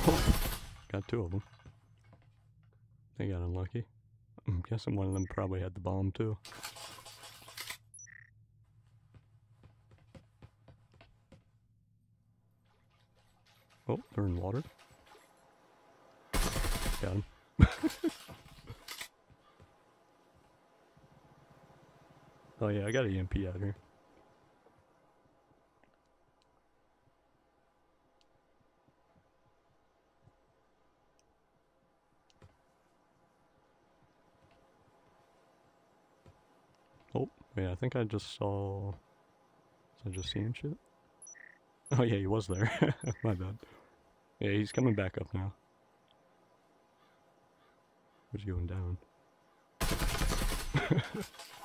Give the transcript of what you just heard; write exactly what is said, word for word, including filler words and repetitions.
Got two of them. They got unlucky. I'm guessing one of them probably had the bomb too. Oh, they're in water. Got him. Oh yeah, I got an E M P out here. Oh, yeah, I think I just saw... Was I just seeing shit? Oh yeah, he was there. My bad. Yeah, he's coming back up now. Where's he going down?